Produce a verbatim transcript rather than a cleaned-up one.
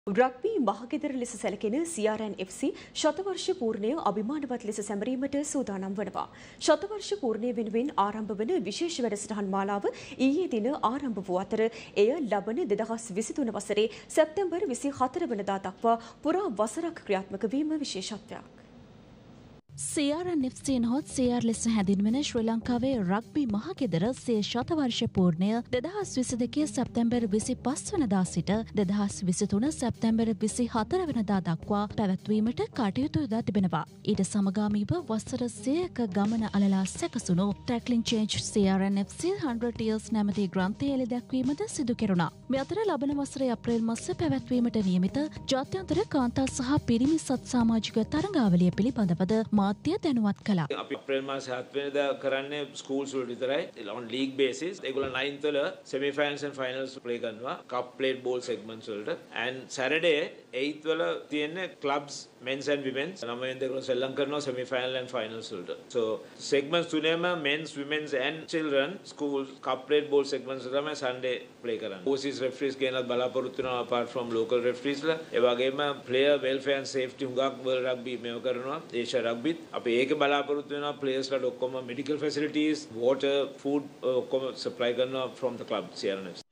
Rugby මහගෙදර ලෙස සැලකෙන C R and F C ශතවර්ෂ පූර්ණය අභිමානවත් ලෙස සැමරීමට සූදානම් වනවා. ශතවර්ෂ පූර්ණය වෙනුවෙන් ආරම්භ වන විශේෂ වැඩසටහන් මාලාව ඊයේ දින ආරම්භ වූ අතර එය ලබන දෙදහස් විසිතුන වසරේ සැප්තැම්බර් විසිහතර වනදා දක්වා පුරා වසරක් ක්‍රියාත්මක වීම විශේෂත්වයක්. C R and F C නොහොත් C R ලෙස හැඳින්වෙන ශ්‍රී ලංකාවේ රග්බි මහගෙදර සිය ශතවර්ෂ පූර්ණය දෙදහස් විසි දෙකේ සැප්තැම්බර් විසිපස් වනදා සිට දෙදහස් විසිතුන සැප්තැම්බර් විසිහතර වනදා දක්වා පැවැත්වීමට කටයුතු යොදා තිබෙනවා. ඊට සමගාමීව වසර සියයක ගමන අලලා සැකසුණු tackling change C R and F C hundred years නැමැති ග්‍රන්ථය එළි දැක්වීමද සිදු කෙරුණා. මේ අතර ලබන වසරේ අප්‍රේල් මාස පැවැත්වීමට නියමිත ජාත්‍යන්තර කාන්තා සහ පිරිමි සත් සමාජික තරඟාවලිය පිළිබඳවද මාධ්‍ය දැනුවත් කළා. අපි අප්‍රේල් මාස හත් වෙනිදා කරන්නේ ස්කූල්ස් වල විතරයි. on league basis. ඒගොල්ලෝ ninth වල semi finals and finals play කරනවා. cup plate ball segments වලට. and Saturday eighth වල තියෙන්නේ clubs men's and women's. නව වෙනිදා ඒගොල්ලෝ සෙල්ලම් කරනවා semi final and finals වලට. so segments තුනේම men's, women's and children schools cup plate ball segments තමයි Sunday play කරන්නේ. overseas referees කෙනෙක් බලාපොරොත්තු වෙනවා apart from local referees ලා. ඒ වගේම player welfare and safety හුඟක් world rugby මේව කරනවා. Asia rugby අපි ඒක බලාපොරොත්තු වෙනවා players ලාට ඔක්කොම medical facilities, water, food ඔක්කොම supply කරනවා from the club C R and F C.